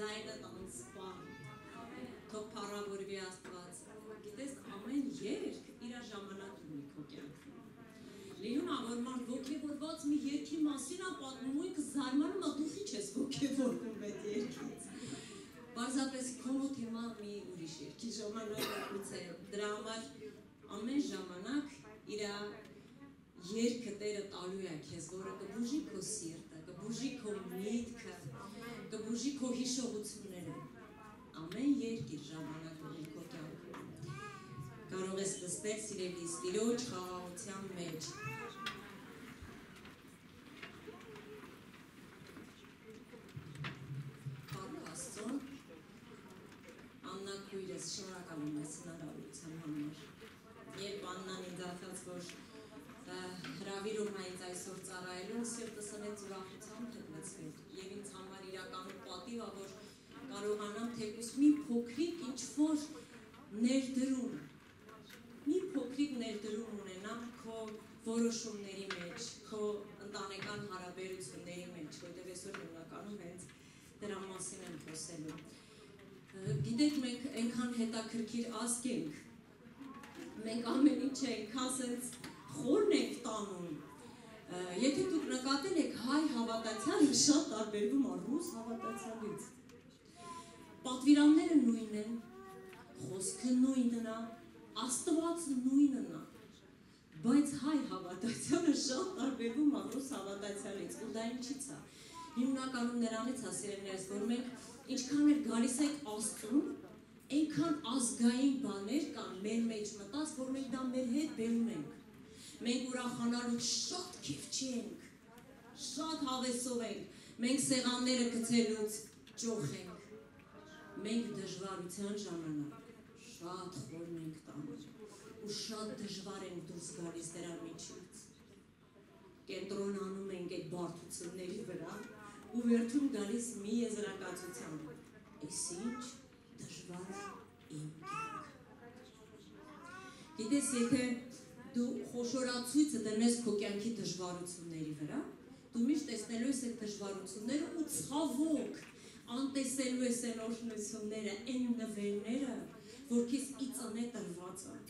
ձայնը տանցպան, թող փառավորվի Աստված, գիտես ամեն երգ իր ժամանակ ունի քո կյանքում։ Լինում է, որ մարդ ոգևորված մի երգի մասին է պատմում ու ինքը զարմանում է, դու ի՞նչ ես ոգևորվում այդ երգից։ Պարզապես քո մոտ հիմա մի ուրիշ երգի ժամանակից է, դրա համար ամեն ժամանակ իր երգը Տերը տալու է քեզ, որը կբուժի քո սիրտը, կբուժի քո միտքը, կբուժի քո հիշողությունները։ Ամեն երգ իր ժամանակ ունի քո կյանքում։ Կարող ես նստել սիրելիս Տիրոջ խաղաղության մեջ։ Բարի Աստծո, Աննա քույրս շնորհակալ եմ այս հնարավորության համար։ Երբ Աննան ինձ ասաց, որ հրավիրում է ինձ այսօր ծառայելու, սիրտս ինձ ուրախությամբ հետմեցվեց եւ ինձ համար իրականում պատիվ է, որ կարողանամ թեկուզ մի փոքրիկ ինչ-որ ներդրում, մի փոքրիկ ներդրում ունենամ քո որոշումների մեջ, քո ընտանեկան հարաբերությունների մեջ, որտեղ այսօր հիմնականում հենց դրա մասին եմ խոսելու։ Գիտեք, մենք այնքան հետաքրքիր ազգ ենք, մենք ամեն ինչ ենք ասենց խորն ենք տանում։ Եթե դուք նկատել եք, հայ հավատացյալը շատ տարբերվում է ռուս հավատացյալից։ Պատվիրանները նույնն են, խոսքը նույնն է, Աստվածը նույնն է, բայց հայ հավատացյալը շատ տարբերվում է ռուս հավատացյալից, ու դա ինչից է։ Հիմնականում նրանից է, սիրելիներս, որ մենք ինչքան էլ գալիս ենք Աստծուն, այնքան ազգային բաներ կան մեր մեջ մտած, որ մենք դա մեր հետ բերում ենք։ Մենք ուրախանալուց շատ քիվչի ենք, շատ հավեսով ենք, մենք սեղանները գցելուց ճոխ ենք, մենք դժվարության ժամանակ շատ խորն ենք տանում ու շատ դժվար ենք դուրս գալիս դրա միջից։ Կենտրոնանում ենք այդ բարդությունների վրա ու վերջում գալիս մի եզրակացության, այս ինչ դժվար իմ կյանք։ Գիտես, եթե դու խոշորացույցը դնես քո կյանքի դժվարությունների վրա, դու միշտ տեսնելու ես այդ դժվարությունները ու ցավոք անտեսելու ես այն օրհնությունները, այն նվերները, որ քեզ ի ծնե տրված է։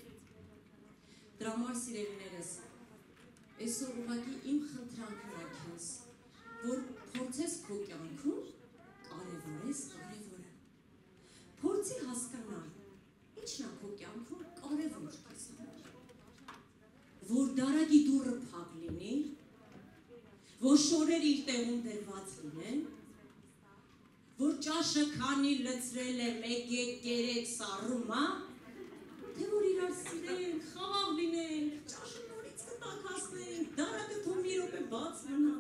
Դրա համար, սիրելիներս, այսօր ուղղակի իմ խնդրանքն է քեզ, որ փորձես քո կյանքում կարևորես կարևորը։ Փորձի հասկանալ, ինչն է քո կյանքում կարևոր քեզ համար։ Որ դարակի դուռը փակ լինի, որ շորերը իր տեղում դրված լինեն, որ ճաշը քանի լցրել է 1-3 սառում, թե որ իրար սիրենք, խաղաղ լինենք, ճաշը նորից կտաքացնենք, դարակը թող մի րոպե բաց մնա։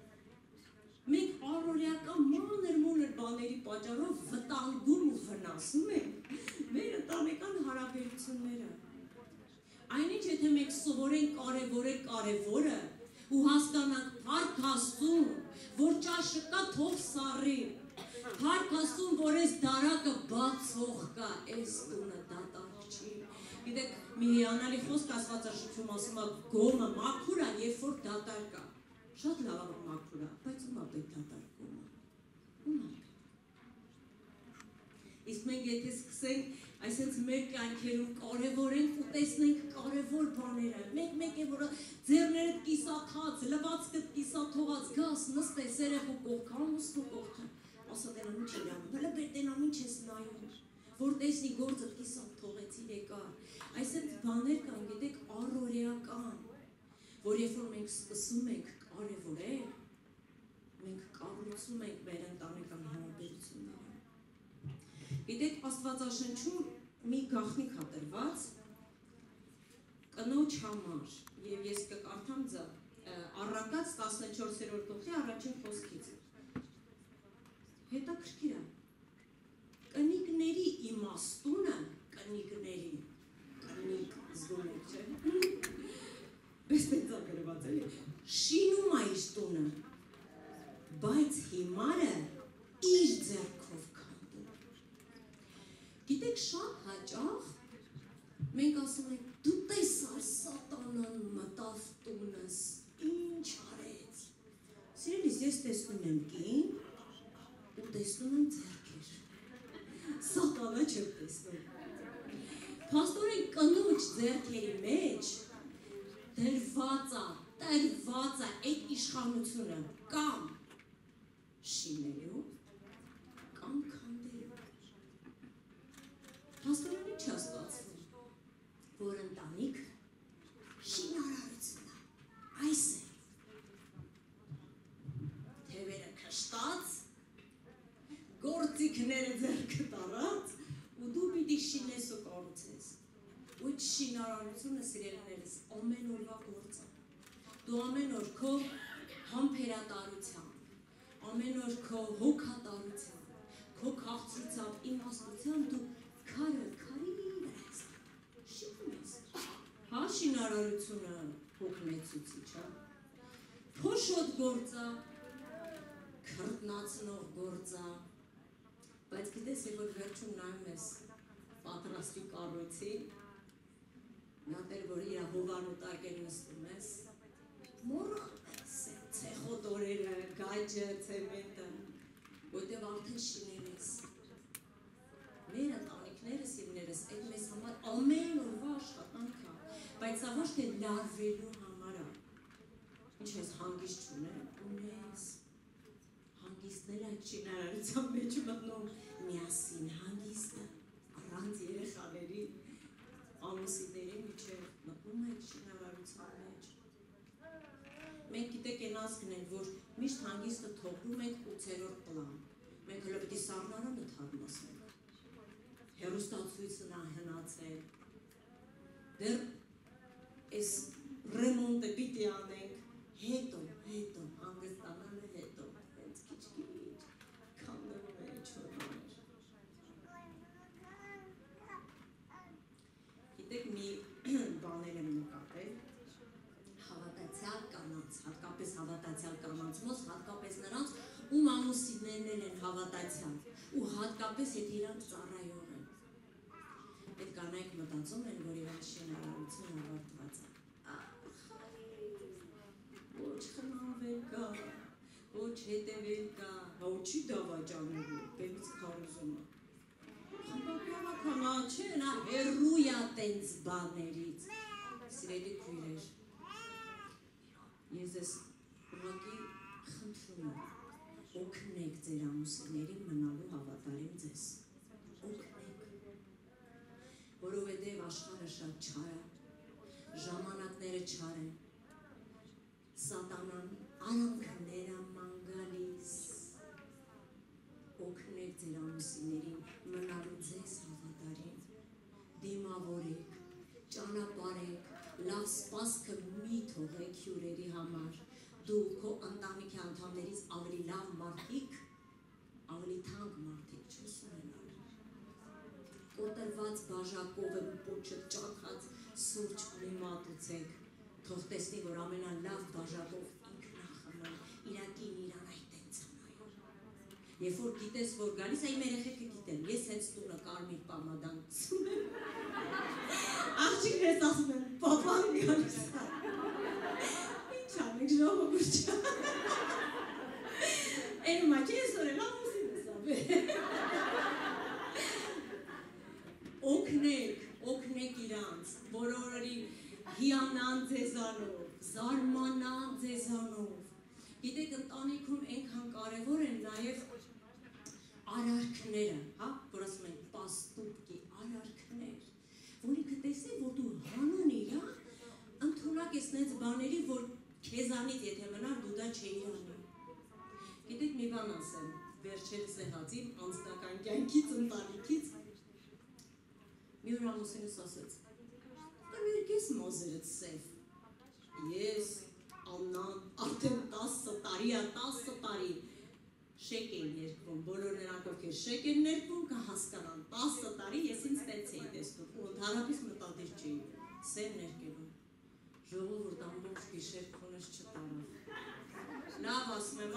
Մենք առօրյական մանր բաների պատճառով վտանգում ու վնասում ենք մեր ընտանեկան հարաբերությունները։ Այնինչ, եթե մենք սովորենք կարևորել կարևորը ու հասկանանք փառք Աստծուն, որ ճաշը կա թող սառի, փառք Աստծուն, որ այս դարակը բացող կա, այս տունը դատարկ չի։ Գիտեք, մի հիանալի խոսք Աստվածաշնչում ասում է, գոմը մաքուր է, երբ որ դատարկ է։ Շատ լավ է մաքուր է, բայց ում է պետք դատարկումը։ Ում է։ Իսկ մենք եթե սկսենք այսպես մեր կյանքերում կարևորենք ու տեսնենք կարևոր բաները, մեկ է, որ ձեռներդ կիսաթած, լվացքդ կիսաթողած, գաս, նստես երեխու կողքը, ամուսնու կողքը, ասա տենամ ինչ իրանում, հələ բեր տենամ ինչ ես նայում, որ տեսնի գործդ կիսատ թողեցիր եկար։ Այսպես բաներ կան, գիտեք, առօրեական, որ երբ որ մենք սկսում ենք կարևորել, մենք կառուցում ենք մեր ընտանեկան հարաբերությունները։ Գիտեք, Աստվածաշնչում մի գաղտնիք է տրված կնոջ համար, եւ ես կկարդամ Առակաց 14-րդ գլխի առաջին խոսքից։ Հետաքրքիր է։ Կնիկների իմաստունը, կնիկների, կնիկ զգում եք, չէ՞։ Պես տենց է գրված էլի։ Շինում է իր տունը, բայց հիմարը իր ձեռքով քանդում։ Գիտեք, շատ հաճախ մենք ասում ենք, դու տեսար սատանան մտավ տունս, ինչ արեց։ Սիրելիս, ես տեսնում եմ կին ու տեսնում եմ ձեռքեր։ սատանա չեմ տեսնում։ Փաստորեն կնոջ ձեռքերի մեջ դրված է այդ իշխանությունը կամ շինելու կամ քանդելու։ Փաստորեն ինչ է ստացվում, որ ընտանիք շինարարությունն է, այս է, թևերը քշտած, գործիքները ձեռքը տարած, ու դու պիտի շինես ու կառուցես։ Ու այդ շինարարությունը, սիրելիներս, ամեն օրվա գործ է։ Դու ամեն օր քո համբերատարությամբ, ամեն օր քո հոգատարությամբ, քո քաղցրությամբ, իմաստությամբ դու քարի վրա ես շինում ես։ Հա, շինարարությունը հոգնեցուցիչ է, փոշոտ գործ է, քրտնացնող գործ է, բայց գիտես, երբ որ վերջում նայում ես պատրաստի կառույցի, նատել, որ իր հովանու տակ են նստում ես, մոռանում ես ցեխոտորերը, գաճը, ցեմենտը, որտեղ արդեն շինել ես։ Մեր ընտանիքները, սիրներս, այդ մեզ համար ամեն օրվա աշխատանք է, բայց սա ոչ թե լարվելու համար է։ Ինչ ես հանգիստ չունեմ, ունես։ Հանգիստն էլ այդ շինարարության մեջ մտնում միասին հանգիստը, առանց երեխաների, ամուսինների միջև մտնում այդ շինարարության մեջ։ Մենք գիտեք են ասկն են, որ միշտ հանգիստը թողնում ենք 8-րդ պլան։ Մենք հլը պիտի սառնարանը թարմասնենք։ Հեռուստացույցն է հնացել։ Դեռ այս ռեմոնտը պիտի անենք, հետո, հանգստանալը հետո, հենց քիչ-քիչ, քանդվում է ինչ-որ Գիտեք, մի բաներ եմ նկատել, հավատացյալ կանանց, հատկապես հավատացյալ կանանց մոտ, հատկապես նրանց, ում ամուսիններն են հավատացյալ, ու հատկապես եթե իրանք ծառայող են։ Այդ կանայք մտածում են, որ իրանք շինարարությունը ավարտված է։ Ոչ խնամվել կա, ոչ հետևել կա, հա ու չի դավաճանելու, բեմից քարոզումը։ Խմբակյավականա չէ, նա հեռու է տենց բաներից։ Սիրելի քույրեր, ես ես ուղղակի խնդրում եմ, օգնեք ձեր ամուսիններին մնալու հավատարիմ ձեզ։ Օգնեք, որովհետև աշխարհը շատ չար է, ժամանակները չար են, սատանան արանքներ է ման գալիս։ Օգնեք ձեր ամուսիններին մնալու ձեզ հավատարիմ, դիմավորեք, ճանապարհեք, լավ սպասքը մի թողեք հյուրերի համար, դու քո ընտանիքի անդամներից ավելի լավ մարդիկ, ավելի թանկ մարդիկ չես ունենալ։ Կոտրված բաժակով եմ պոչը ճաքած սուրճ մի մատուցեք, թող տեսնի, որ ամենալավ բաժակով ինքն է խմում, իրակին իրան այդ տենց է նայում։ Երբ որ գիտես, որ գալիս է, իմ երեխեքը գիտեն, ես հենց տունը կարմիր պամադան գցում եմ, աղջիկներս ասում են, պապան գալիս է, ինչ անենք ժողովուրդ չա, են ումա չի ես օրել ամուսին ես աբե։ Օգնեք իրանց, բոլորի հիանան ձեզանով, զարմանան ձեզանով։ Գիտեք, ընտանիքում այնքան կարևոր են նաև արարքները, հա, որ ասում են պաստուկի արարքներ, որ ինքը տեսնի, որ դու հանուն իրա, ընդունակ ես նենց բաների, որ քեզանից եթե մնար, դու դա չէի անի։ Գիտեք, մի բան ասեմ, վերջերս եղած իմ անձնական կյանքից, ընտանիքից, մի օր ամուսինս ասեց, կներկես մոզերդ սև, ես, Աննան, արդեն 10 տարի, շեք էին ներկվում, բոլոր նրանք ովքեր շեք են ներկվում, կհասկանան, 10 տարի ես ինձ տենց էի տեսնում, ու ընդհանրապես մտադիր չէի, սև ներկելու, ժողովուրդ ամբողջ գիշեր քոնս չտարավ, լավ ասում եմ,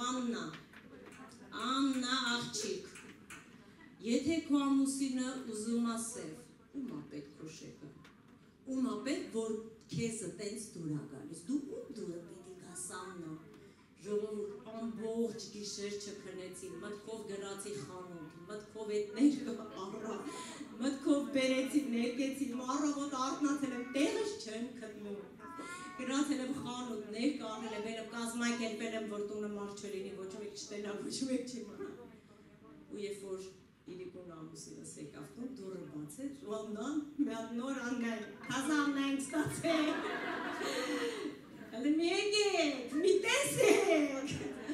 Աննա աղջիկ, եթե քո ամուսինը ուզում է սև, ում է պետք քո շեկը, ում է պետք, որ քեզը տենց դուր է գալիս, դու ում դուրը պիտի գաս Աննա, ժողովուրդ ամբողջ գիշեր չքնեցին, մտքով գնացի խանութ, մտքով ժապավետներ առա, մտքով բերեցի, ներկեցի, առավոտ արթնացել եմ, տեղս չեմ գտնում։ Գնացել եմ խանութներ, կանել եմ, ելեմ կազմակերպել եմ, որ տունը մարդ չլինի, ոչ մեկ չտենա, ոչ մեկ չիմանա։ Ու երբ որ իրիկուն ամուսինս եկավ տուն, դուռը բացեց, ու աննան, մի հատ նոր անգայն, թազա ամնային ստացել։ Հələ մի եկեք, մի տեսեք։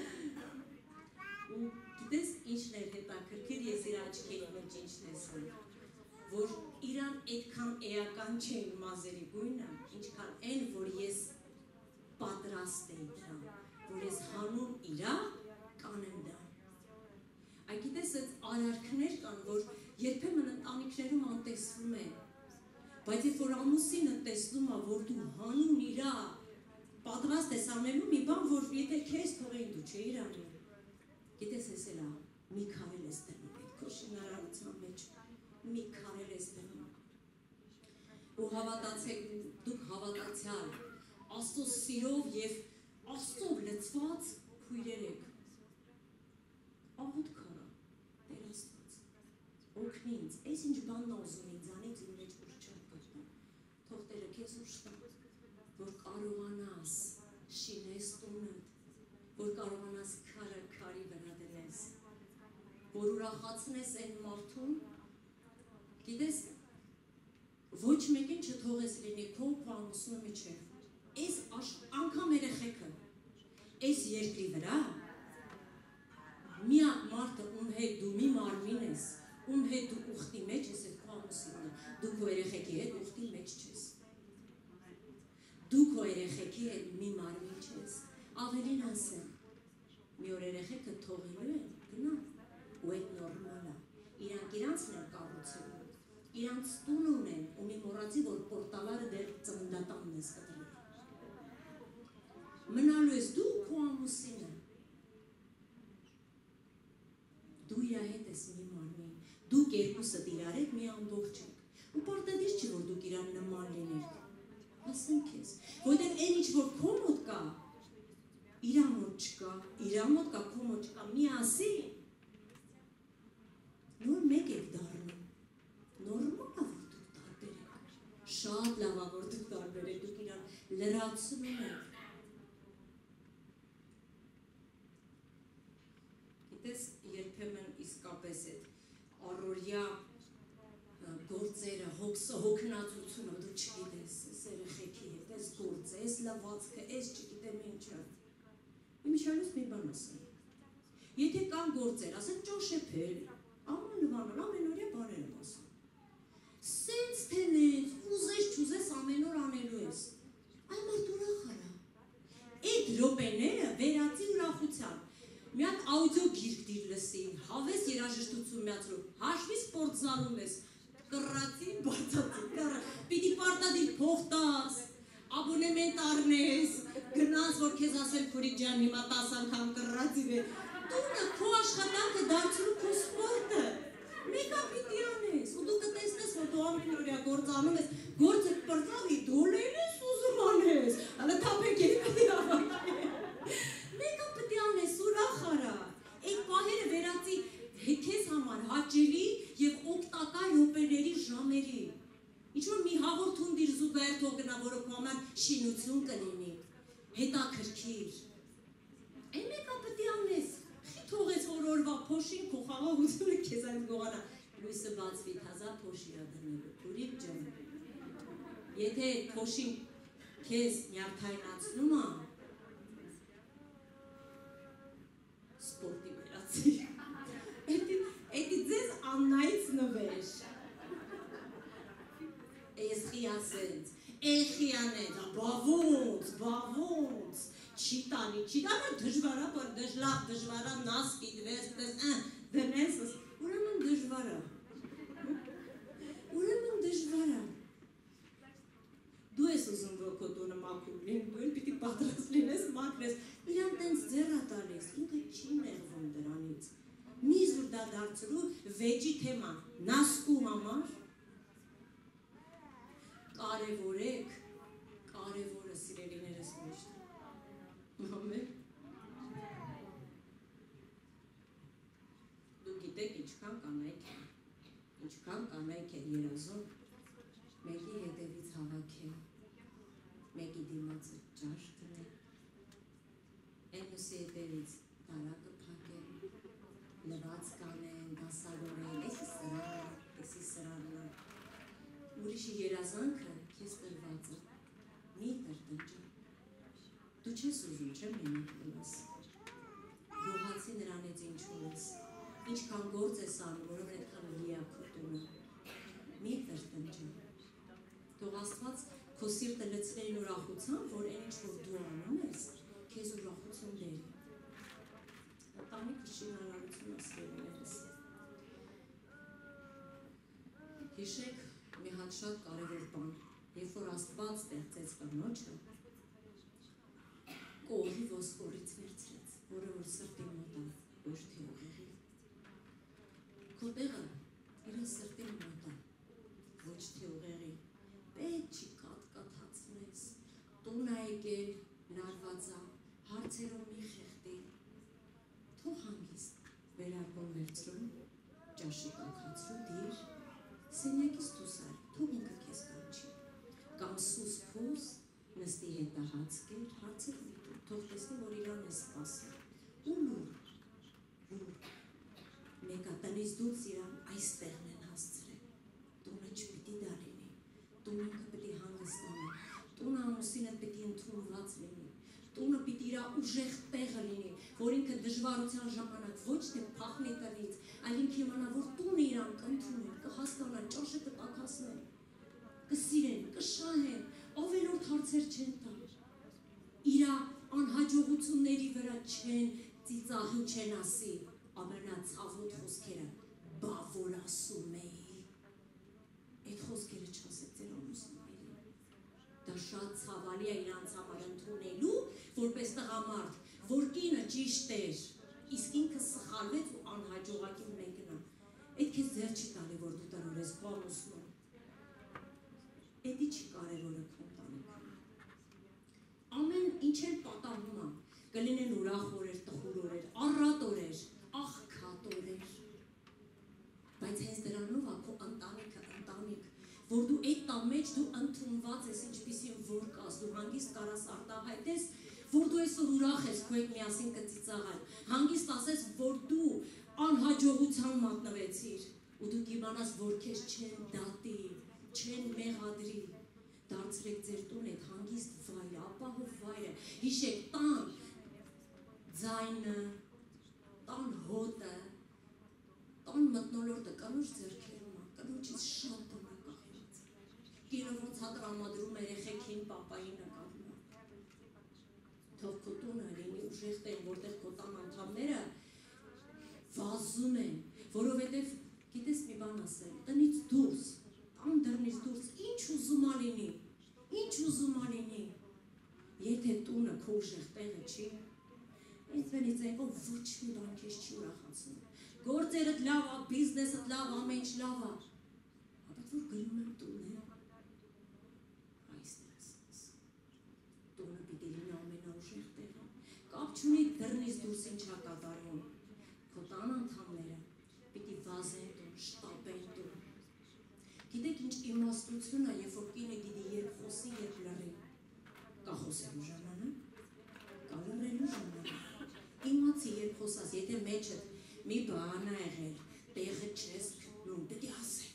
Ու գիտես ինչն էր հետաքրքիր, ես իր աչքերի մեջ ինչ տեսա, որ իրան այդքան էական չէին մազերի գույնը, ինչքան այն, որ ես պատրաստ էի դրան, որ ես հանուն իրա կանեմ դա։ Այդ գիտես այդ արարքներ կան, որ երբեմն ընտանիքներում անտեսվում են, բայց երբ որ ամուսինը տեսնում է, որ դու հանուն իրա պատրաստ ես անելու մի բան, որ եթե քեզ թողեին դու չէիր անի, գիտես ես էլա մի քարել ես դնում այդ քո շինարարության մեջ, մի քարել ես դնում ու հավատացեք, դուք հավատացյալ, Աստծո սիրով և Աստծով լցված քույրեր եք, աղոտ քարա, Տեր Աստված, օգնի ինձ, այս ինչ բանն ուզում ինձանից իմ մեջ որ չեմ գտնում, թող Տերը քեզ ուժ տա, որ կարողանաս շինես տունդ, որ կարողանաս քարը քարի վրա դնես, որ ուրախացնես այն մարդուն, գիտես, ոչ մեկին չթողես լինի քո ամուսնու միջև, այս անգամ երեխեքը, այս երկրի վրա, միակ մարդը, ում հետ դու մի մարմին ես, ում հետ դու ուխտի մեջ ես այդ քո ամուսինը, դու քո երեխեքի հետ ուխտի մեջ չես, դու քո երեխեքի հետ մի մարմին չես, ավելին ասեմ, մի օր երեխեքը թողելու են, գնա, ու այդ նորմալ է, իրանք իրանցն են կառուցելու, իրանց տուն ունեն, ու մի մոռացի, որ պորտալարը դեր ծննդատանն ես կտրել։ Մնալու ես դու քո ամուսինը, դու իրա հետ ես մի մարմին, դուք երկուսը իրար հետ մի ամբողջ եք, ու պարտադիր չի, որ դուք իրան նման լինեք, ասեմ քեզ, որտեղ այն ինչ որ քո մոտ կա, իրա մոտ չկա, իրա մոտ կա, քո մոտ չկա, միասին, նոր մեկ եք դառնում, նորմալ է, որ դուք տարբեր եք, շատ լավ է, որ դուք տարբեր եք, դուք իրան լրացնում եք, գիտես, երբեմն իսկապես այդ առօրյա գործերը, հոգնածությունը դու չգիտես, այս երեխեքի հետ, այս գործը, այս լվացքը, այս չգիտեմ ինչը։ Իմիջիայլոց մի բան ասեմ։ Եթե կան գործեր, ասեմ ճաշեփել, ամանլվանալ, ամենօրյա բաներ եմ ասում։ Սենց թենես, ուզես չուզես ամեն օր անելու ես։ Այ մարդ ուրախ արա։ Այդ րոպեները վերածի ուրախության։ Մի հատ աուդիո գիրք դիր լսի, հավես երաժշտություն միացրու, հաշվի սպորտզալում ես, կռացի, բացացի, պիտի պարտադիր փող տաս, աբոնեմենտ առնես, գնաս, որ քեզ ասել քուրիկ ջան, հիմա 10 անգամ կռացի վեր, տունը քո աշխատանքը դարձրու քո սպորտը, մեկա պիտի անես, ու դու կտեսնես, որ դու ամենօրյա գործ անում ես, գործը պրծավի, դու լեն ես ուզում անես, հալը թափեք պիտի ավակի, մեկա պիտի անես, ուրախ արա, այդ պահերը վերածի քեզ համար հաճելի և օգտակար րոպեների ժամերի, ինչ-որ մի հաղորդում դիր զուգահեռ թող գնա, որը քո համար շինություն կլինի, հետաքրքիր, այն մեկա պիտի անես, խի թողես որ օրվա փոշին քո խաղաղությունը քեզ այն գողանա, լույսը բացվի, թազա փոշի ա դնելու, քուրիկ ջան, եթե փոշին քեզ նյարդայնացնում ա, սպորտի վերացի, էդի ձեզ աննայից նվեր, ես խիասենց, խիանեց, բավոնց, չի տանի, դժվարա, նաս պիտվես, դնես, ուրեմն դժվարա, դու ես ուզում որ քո տունը մաքուր լինի, դու էլ պիտի պատրաստ լինես, մաքրես, իրան տենց ձեռ ա տալիս, ինքը չի նեղվում դրանից, մի զուր դա դարձրու վեճի թեման, նասկու համար, կարևորեք, կարևորը սիրելիներս միշտ, ամեն, դու գիտեք ինչ ինչքան կանայք են երազում, մեկի հետևից հավաքեն, մեկի դիմացը ճաշ դնեն, մյուսի հետևից տարակը փակեն, լվաց կանեն, դասավորեն, էսի սրանն, ուրիշի երազանքը քեզ տրված է, մի տրտնջա, դու չես ուզում չեմ մենակ մնաս, գողացի նրանից ինչու ես, ինչքան գործ ես անում, որով այդքան լիա քո տունը, մի տրտնջա, թող Աստված քո սիրտը լցնեն ուրախությամբ, որ այն ինչ որ դու անում ես, քեզ ուրախություն բերի, ընտանիքը շինարարություն ասկերուներս, հիշեք մի հատ շատ կարևոր բան, երբ որ Աստված ստեղծեց կնոջը, կողի ոսկորից վերցրեց, որը որ սրտի մոտ է, ոչ թե ուղեղի։ Քո տեղը իր սրտի մոտ է, ոչ թե ուղեղի։ Պետք չի կաթկաթացնես, տուն ա եկել, լարվածա, հարցերով մի խեղդի, թող հանգիստ վերարկոն վերցրում, ճաշի կաքացրու դիր, սենյակից դուս այլ, թող ինքը քեզ կանչի, կամ սուս փուս, նստի հետը հաց կեր, հարցեր միտում, թող տեսնի, որ իրան է սպասել, ու լուր, մեկա տնից դուց իրան այստեղն են հասցրել, տունը չպիտի դա լինի, տունը պիտի հանգստանի, տունը ամուսինը պիտի ընդունված լինի, տունը պիտի իրա ուժեղ տեղը լինի, որ ինքը դժվարության ժամանակ ոչ թե փախնի տնից, այլ ինքը իմանա, որ տունը իրան կընդունեն, կհասկանա, ճաշը կտաքասնեն, կսիրեն, կշահեն, ավելորդ հարցեր չեն տան, իրա անհաջողությունների վրա չեն ծիծաղի չեն ասի, ամենացավոտ խոսքերը, բա որ ասում էի, այդ խոսքերը չասեք ձեր ամուսնուներին, դա շատ ցավալի է իրանց համար ընդունելու, որպես տղամարդ, որ կինը ճիշտ էր, իսկ ինքը սխալվեց ու անհաջողակի մեկնա, այդ քեզ ձեր չի տալի, որ դու տնորես քո ամուսնուն, էդի չի կարևորը քո ընտանիքում, ամեն ինչ էլ պատահում է, կլինեն ուրախ օրեր, տխուր օրեր, առատ օրեր, աղքատ օրեր, բայց հենց դրանով է քո ընտանիքը ընտանիք, որ դու այդ տան մեջ դու ընդունված ես ինչպիսին որ կաս, դու հանգիստ կարաս արտահայտես, որ դու այսօր ուրախ ես քո հետ միասին կծիծաղել, հանգիստ ասես, որ դու անհաջողության մատնվեցիր, ու դու կիմանաս, որ քեզ չեն դատի, չեն մեղադրի, դարձրեք ձեր տուն այդ հանգիստ վայրը, ապահով վայրը, հիշեք տան ձայնը, տան հոտը, տան մթնոլորտը կնոջ ձեռքերում է, կնոջից շատ բան է կախված, կինը ոնց հա տրամադրում երեխեքին, պապային նկատում է, թող քո տունը լինի ուժեղ տեղ, որտեղ քո տան անդամները վազում են, որովհետև գիտես մի բան ասել, տնից դուրս, տան դռնից դուրս, ինչ ուզում ա լինի, եթե տունը քո ուժեղ տեղը չի, ինձվենից այնքով ոչ մի բան քեզ չի ուրախացնում, գործերդ լավ ա, բիզնեսդ լավ ա, ամեն ինչ լավ ա, բայց որ գնում եմ տուն է, այստեղ ես, տունը պիտի լինի ամենաուժեղ տեղը, կապ չունի դռնից դուրս ինչ ա կատարվում, քո տան անդամները պիտի վազեն տուն, շտապեն տուն, գիտեք ինչ իմաստություն է, երբ որ կինը գիտի երբ խոսի, երբ լռի, կա խոսելու ժամանակ, կա լռելու ժամանակ, իմացի երբ խոսաս, եթե մեջդ մի բան ա եղել, տեղը չես գտնում, պետք է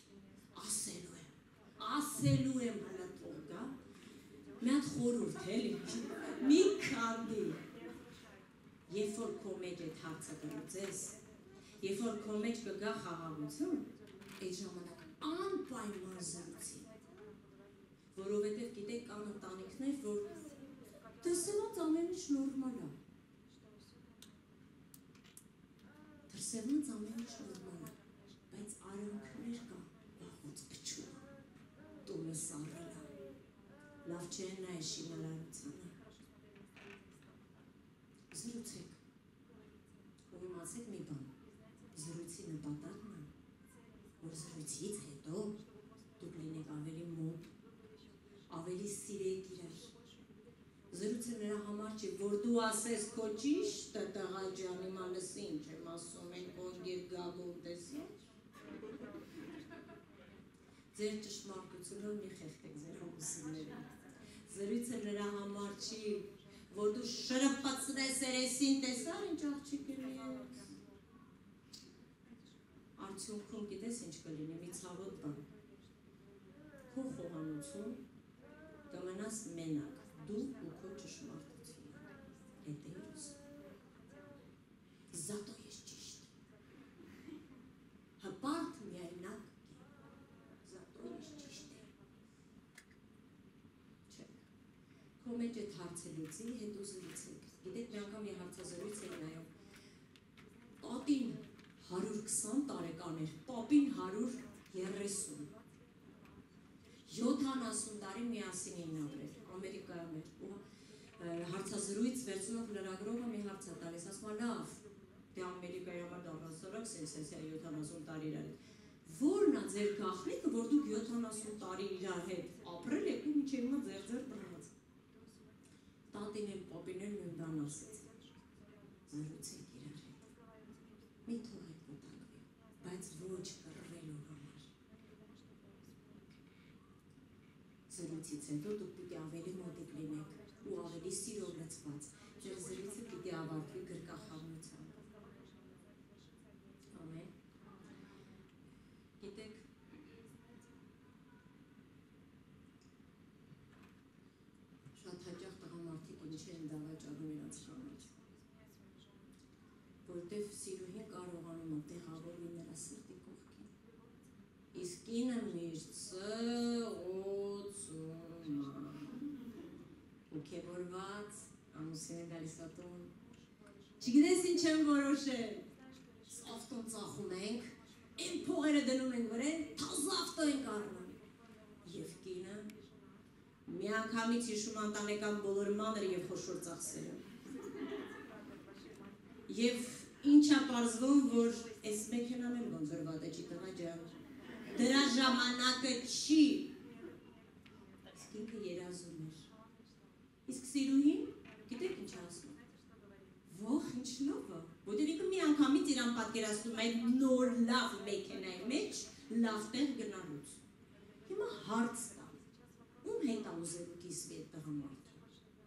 ասելու եմ հələ թող գա, մի հատ խորհուրդ էլի, մի քանդի, երբ որ քո մեջ այդ հարցը կլուծես, երբ որ քո մեջ կգա խաղաղություն, այդ ժամանակ անպայման զրուցի, որովհետև գիտեք կան ընտանիքներ, որ դրսևորած ամեն ինչ նորմալ է, դրսևորած ամեն ինչ նորմալ է, բայց արանքներ կա, վաղուց փչում, տունը սառել է, լավ չէ նա է շինարարությանը, զրուցեք, ու իմացեք մի բան, զրույցի նպատակն է, որ զրույցից հետո դուք լինեք ավելի մոտ, ավելի սիրեք իրար, զրույցը նրա համար չի, որ դու ասես քո ճիշտը տղա ջան, հիմա լսի ինչ եմ ասում, են կոնգ և գագում տեսին, ձեր ճշմարտությունը մի խեղդեք ձեր ամուսիններին։ Զրույցը նրա համար չի, որ դու շրպացնես երեսին, տեսար ինչ աղջիկը լինի։ Արդյունքում գիտես ինչ կլինի, մի ցավոտ բան։ Քո խոհանոցում կմնաս մենակ, դու ու քո ճշմարտությունը։ Հետևից։ Զատո ես ճիշտ։ Հպարտ միայնակ զատո ես ճիշտ է։ Չէ։ Քո մեջ այդ հարցը լուծի, հետո զրուցեք։ Գիտեք, մի անգամ մի հարցազրույց էի նայում։ Տատին 120 տարեկան էր, պապին 130։ 70 տարի միասին էին ապրել, Ամերիկայում էր, ու հարցազրույց վերցնող լրագրողը մի հարց է տալիս, ասում է լավ, դե Ամերիկայի համար դառնասորակ սենսացիա 70 տարի իրար հետ, որն է ձեր գաղտնիքը, որ դուք 70 տարի իրար հետ ապրել եք ու մինչև հիմա ձեր բռնած։ Տատին էլ պապին էլ նույն բան ասեց, զրուցեք իրար հետ, մի թողեք կուտակվի, բայց ոչ կռվելու համար։ Զրույցից հետո դուք պիտի ավելի մոտիկ լինեք ու ավելի սիրով լցված, ձեր զրույցը պիտի ավարտվի գրկախառնությամբ։ Ամեն։ Գիտեք, շատ հաճախ տղամարդիկ ինչ են դավաճանում իրենց համար, որտև սիրուհին կարողանում է տեղավորվի նրա սրտի կողքին, իսկ կինը միշտ Ուքեվորված, ամուսինը գալիս ատում, չգիտես ինչ եմ որոշել, ավտոն ծախում ենք, են փողերը դնում ենք վրեն, թազ ավտո ենք առնում, և կինը մի անգամից հիշում անտանեկան բոլոր մանր և խոշոր ծախսերը, և ինչ է պարզվում, որ այս մեքենան էլ ոնց որ վատ է չի տղա ջան, դրա ժամանակը չի, իսկ ինքը երազում էր, իսկ սիրուհին, գիտեք ինչ ասում, ոխ ինչ լովը, որտև ինքը մի անգամից իրան պատկերացնում այդ նոր լավ մեքենայի մեջ լավ տեղ գնալուց, հիմա հարց տա, ում հետ է ուզելու կիսվի այդ տղամարդը,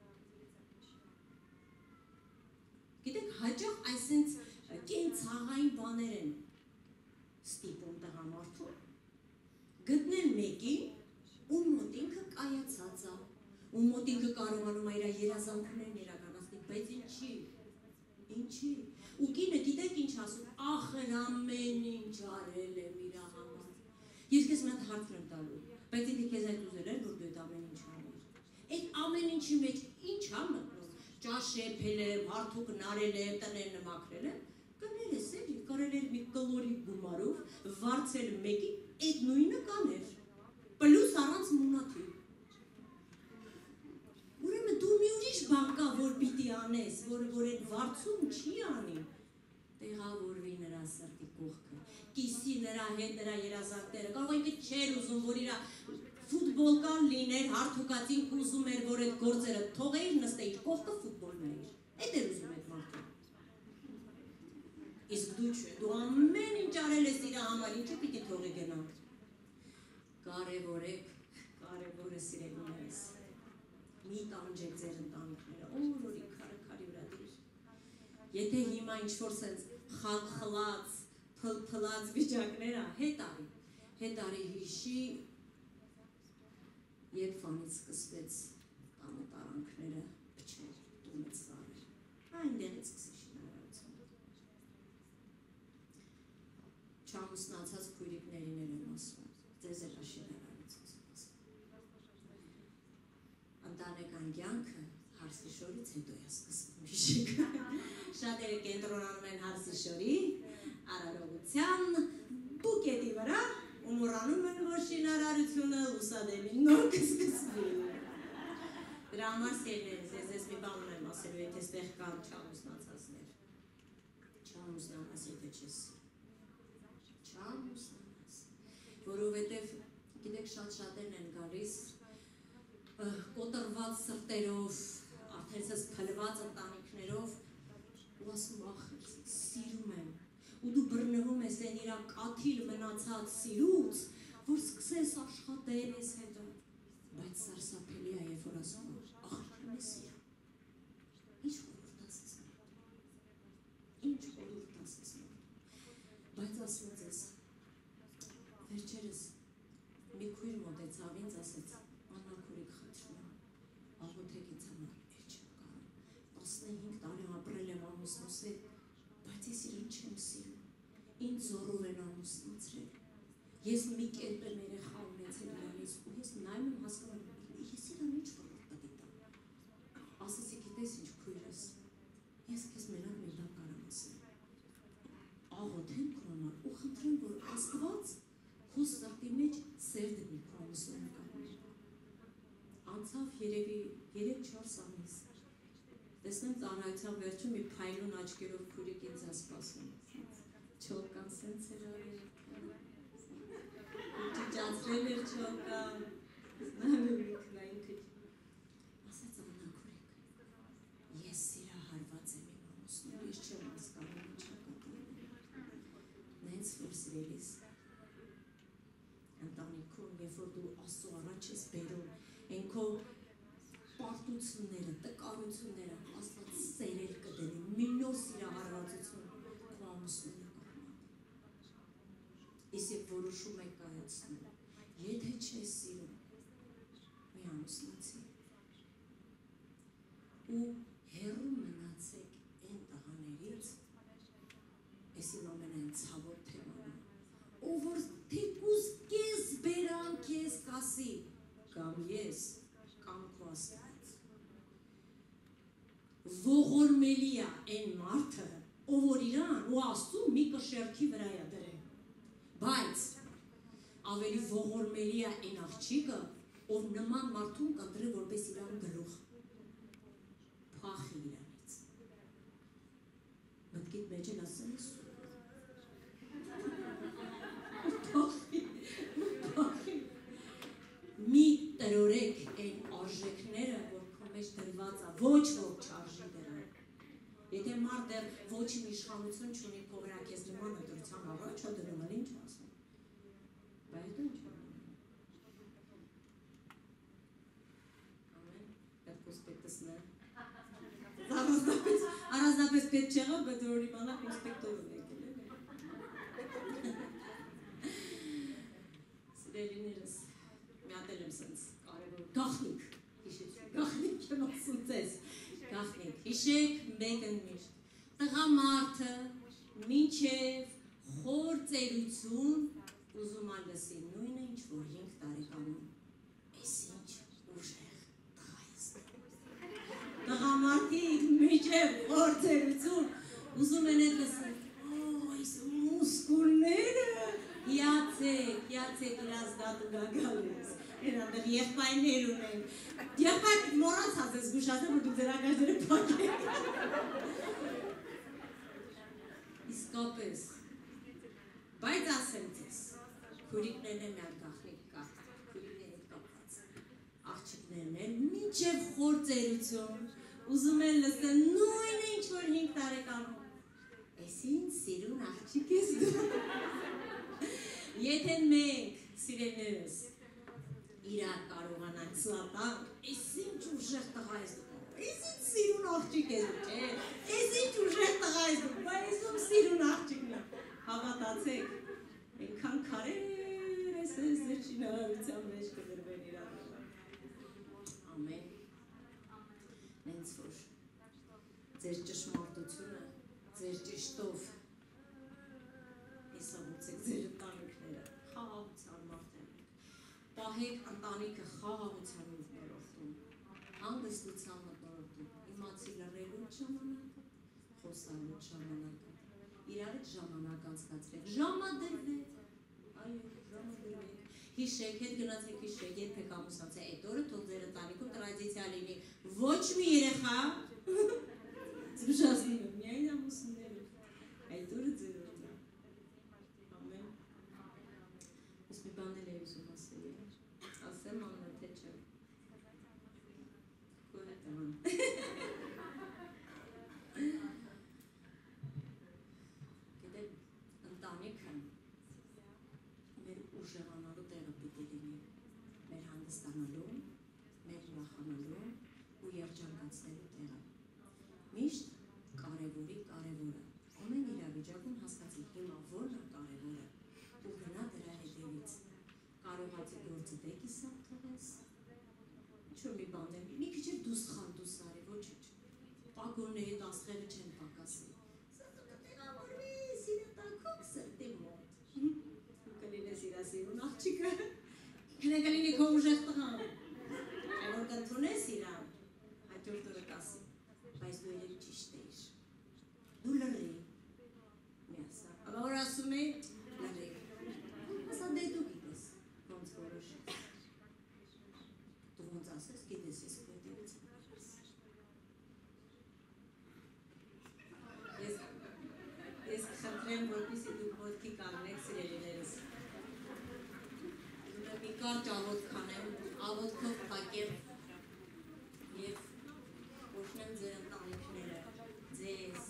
գիտեք հաճախ այսենց կենցաղային բաներ են ստիպում տղամարդու, գտնել մեկին, ում մոտ ինքը կայացած է, ում մոտ ինքը կարողանում է իր երազանքներն իրականացնել, բայց ինչի, ու կինը գիտեք ինչ ասում, ախր ամեն ինչ արել եմ իր համար, ես քեզ մի հատ հարցն եմ տալու, բայց ինքը քեզ այդ ուզել էր, որ դու այդ ամեն ինչ անես, այդ ամեն ինչի մեջ ինչ է մտնում, ճաշ եփել եմ, հարթուկ նարել եմ, տներ նմաքրել եմ, կներ ես էլի, կարել էր մի կլորի գումարով, վարձել մեկի, այդ նույնը կաներ, պլյուս առանց մունաթի, ուրեմն դու մի ուրիշ բան կա, որ պիտի անես, որ այդ վարձում չի անի, տեղավորվի նրա սրտի կողքը, կիսի նրա հետ նրա երազանքները, կարող ինքը չէր ուզում, որ իր ֆուտբոլ կան լիներ, հարթուկածին ուզում էր, որ այդ գործերը թողեիր, նստեիր կողքը ֆուտբոլ նայիր, այդ էր ուզում այդ մարդը, իսկ դու չէ, դու ամեն ինչ արել ես իր համար, ինչու պիտի թողի գնա, կարևորը սիրելիներս, մի տանջեք ձեր ընտանիքները, օրորի քարի վրա դիր, եթե հիմա ինչ-որ սենց խալխլած, փլփլած վիճակները, հետ արի հիշի, երբ վանից սկսվեց տանը տարանքները փչել, տունը ծարել, այնտեղից սկսի շինարարությունը։ Չամուսնացած քույրիկներին էլ եմ ասում, ձեզ էլ շինարարությունց եմ ասում։ Ընտանեկան կյանքը հարսիշորից հետո է սկսվում, հիշեք։ Շատերը կենտրոնանում են հարսիշորի, արարողության, բուկետի վրա, ու մոռանում են, որ շինարարությունը լուսադեմին նոր կսկսվի։ Դրա համար սիրելիներս, ես մի բան ունեմ ասելու, եթե ստեղ կան չամուսնացածներ։ Չամուսնանաս, եթե չես չամուսնանաս, որովհետև, գիտեք, շատ-շատերն են գալիս, կոտրված սրտերով, արդեն սես փլված ընտանիքներով, ու ասում ախր, սիրում եմ, ու դու բռնվում ես են իրա կաթիլ մնացած սիրուց, որ սկսես աշխատել ես հետո, բայց սարսափելի է, երբ որ ասում ես, աղջիկն է սիրում։ Ինչ խորհուրդ ասես նոր։ Ինչ խորհուրդ ասես նոր։ Բայց ասում ես, վերջերս մի քույր մոտեցավ ինձ ասեց, Աննա քուրիկ խնդրում եմ, աղոթեք ինձ համար, չեմ կարող։ 15 տարի ապրել եմ ամուսնուս հետ, բայց ես իրեն չեմ սիրում։ Ինձ զորով են ամուսնացրել։ Ես մի կերպ եմ երեխա ունեցել իրանից ու ես նայում եմ հասկանում, ես իրան ինչ խորհուրդ պետք տամ։ Ասեցի, գիտես ինչ քույրս, ես քեզ մենակ մի բան կարամ ասել։ Աղոթեմ քո համար ու խնդրեմ, որ Աստված քո սրտի մեջ սեր դնի քո ամուսնական։ Անցավ երևի 3-4 ամիս։ Տեսնեմ ծանրայության վերջում մի փայլուն աչքերով քուրիկ ինձ ասպասում։ Չոկան սենց էր արել։ Ճիճացրել էր չոկան։ Նայում եմ ինքնային քիչ։ Ասաց Աննա քուրիկ, ես սիրահարված եմ իմ ամուսնուն, ես չեմ հասկանում ինչ է կատարվում։ Նենց որ սիրելիս ընտանիքում, երբ որ դու Աստծո առաջ ես բերում, այն քո պարտությունները, տկարությունները, Աստված սերել կդնի, մի նոր սիրահարվածություն քո ամուսնու նկատմամբ։ Իսկ երբ որոշում եք կայացնում, եթե չես սիրում, մի ամուսնացի ու հեռու մնացեք այն տղաներից, այս իմ ամենայն ցավոտ թեման, ով որ թեկուզ կես բերան կես կասի, կամ ես, կամ քո Աստված։ Ողորմելի է այն մարդը, ով որ իրան ու Աստծուն մի կշեռքի վրա է դրել։ Բայց ավելի ողորմելի է այն աղջիկը, ով նման մարդուն կընտրի որպես իրան գլուխ։ Փախի իրանից։ Մտքիդ մեջ էլ ասեմ ես։ Մի տրորեք այն արժեքները, որ քո մեջ դրված է, ոչ որ չարժի դրան։ Եթե մարդ դեռ ոչ իմ իշխանություն չունի քո վրա քեզ նման ընտրության առաջ, հա դնում էլ ինչ ասում։ Բայց դու ինչ անում։ Ամեն, պետք է սպեկտեսնը։ Առանձնապես պետք չեղավ, բայց որ իմանաք ինսպեկտորը եկել է։ Սիրելիներս, մի հատ եմ սենց կարևոր գաղտնիք, գաղտնիք եմ ասում ձեզ, գաղտնիք, հիշեք մեկն միշտ, տղամարդը մինչև խոր ծերություն ուզում ա լսի, նույնը ինչ որ 5 տարեկանում, ես ինչ ուժեղ տղա ես։ Տղամարդիկ մինչև խոր ծերություն ուզում են էդ լսել, այս մուսկուլները, Իացեք իրաց դատուգա գալիս, հենանդեղ եղբայրներ ունեն, եղբայր մորացած ես գուշացել, որ դուք ձեր ակաշները պակեք։ Իսկապես, բայց ասեմ ձեզ, քուրիկներն են մեր գաղտնիք կարգ, քուրիկներն կապված, աղջիկներն են մինչև խոր ծերություն, ուզում են լսեն նույնը ինչ որ 5 տարեկանում, ես ինձ սիրուն աղջիկ ես դու։ Եթե մենք, սիրելիներս, իրար կարողանանք սլատանք, ես ինչ ուժեղ տղա ես դու, ես ինչ սիրուն աղջիկ ես դու, չէ, ես ինչ ուժեղ տղա ես դու, բայց ես ում սիրուն աղջիկն է, հավատացեք, ենքան կարեր ես ձեր շինարարության մեջ կդրվեն իրար։ Ամեն, նենց որ, ձեր ճշմարտությունը, ձեր ճիշտով, իսավուցեք ձեր ընտանիքները, խաղաղության մարդեն, պահեք ընտանիքը խաղաղության մտնորդում, հանգստության մտնորդում, իմացի լռելու ժամանակը, խոսալու ժամանակը, իրար հետ ժամանակ անցկացրեք, ժամադրվեք, այո, ժամադրվեք, հիշեք, հետ գնացեք հիշեք, երբեք ամուսնացեք, այդ օրը թող ձեր ընտանիքում տրադիցիա լինի, ոչ մի երեխա, զգուշացնում եմ, միայն ամուսնները, այդ օրը ձեր օրն է, ամեն, ես մի բան էլ է ուզում ասել, ասեմ աննա, թե չէ, քո հետ եմ ան, գիտեք, ընտանիքը մեր ուժեղանալու հասկանալու, մեր ուրախանալու ու երջանկացնելու տեղը։ Միշտ կարևորը։ Ամեն իրավիճակում հասկացեք հիմա որն է կարևորը ու գնա դրա հետևից։ Կարողացի գործը դեկիսակ թողես, ինչ-որ մի բան եմ, մի քիչ էլ դուս արի, ոչինչ։ Պագոնների տասղերը չեն պակասի։ Սրտը տեղավորվի, սիրտակոք սրտի մոտ։ Կլինես իրա սիրուն աղջիկը, կլինի քո ուժեղ տղան։ Այլ որ կընդունես իրան, հաջորդ օրը կասի, բայց դու երևի ճիշտ էիր։ Դու լռի, մի ասա, ապա որ ասում է, լռի, ասա դե դու գիտես, ոնց որոշես։ Դու ոնց ասես, գիտես ես քո հետևից եմ։ Ես խնդրեմ, որպեսզի դուք ոտքի կանգնեք սիրելիներս։ Դու մի կարճ աղոթք անեմ, աղոթքով փակեմ եւ օգնեմ ձեր ընտանիքները, ձեզ,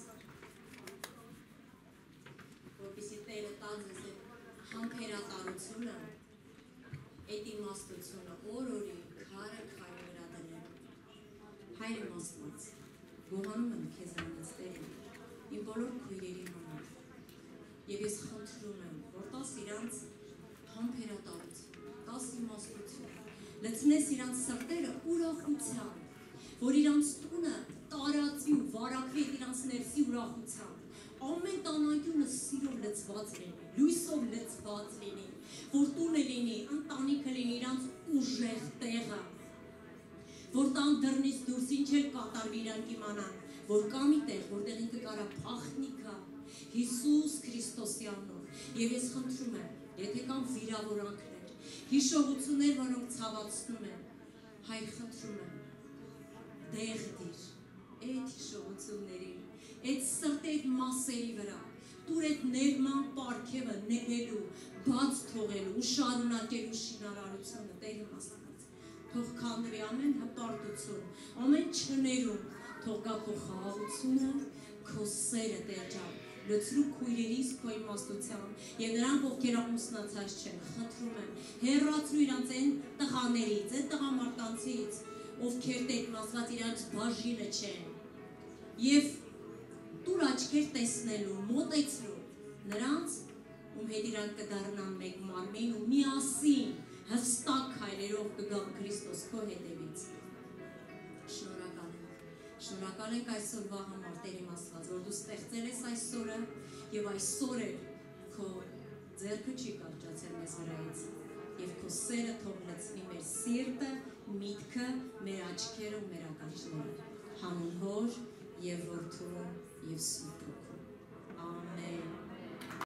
որպեսզի Տերը տա ձեզ համբերատարությունը, այդ իմաստությունը, օր-օրի, քարը վրա դնելու։ Հայր իմ Աստված, գողանում եմ քեզանից Տերը, իմ բոլոր քույրերի համար, եւ ես խնդրում եմ, որ տաս իրանց համբերատարություն, տաս իմաստություն, լցնես իրանց սրտերը ուրախությամբ, որ իրանց տունը տարածվի ու վարակվի իրանց ներսի ուրախությամբ, ամեն տանայությունը սիրով լցված լինի, լույսով լցված լինի, որ տունը լինի, ընտանիքը լինի իրանց ուժեղ տեղը, որ տան դռնից դուրս ինչ էլ կատարվի իրանք իմանան, որ կա մի տեղ, որտեղ ինքը կարա փախնիկա, Հիսուս Քրիստոսի անունով, եւ ես խնդրում եմ, եթե կան վիրավորանքներ, հիշողություններ, որոնք ցավացնում են, Հայր խնդրում եմ, դեղ դիր, այդ հիշողություններին, այդ սրտի այդ մասերի վրա, տուր այդ ներման պարգևը ներելու, բաց թողելու ու շարունակելու շինարարությունը, Տեր իմ Աստված, թող քանդվի ամեն հպարտություն, ամեն չներում, թող գա քո խաղաղությունը, քո սերը Տեր ջան, լցրու քույրերիս քո իմաստությամբ եւ նրանք ովքեր ամուսնացած չեն, խնդրում եմ, հեռացրու իրանց այն տղաներից, այն տղամարդկանցից, ովքեր Տեր մասված իրանց բաժինը չեն եւ տուր աչքեր տեսնելու, մոտեցրու նրանց, ում հետ իրանք կդառնան մեկ մարմին ու միասին հստակ քայլերով կգան Քրիստոս քո հետևից։ Շնորհակալ ենք այսօրվա համար, Տեր իմ Աստված, որ դու ստեղծել ես այսօրը եւ այսօր էլ քո ձեռքը չի կարճացել մեզ վրայից եւ քո սերը թող լցնի մեր սիրտը, միտքը, մեր աչքերը ու մեր ականջները։ Հանուն Հոր եւ Որդու եւ Սուրբ Հոգու։ Ամեն։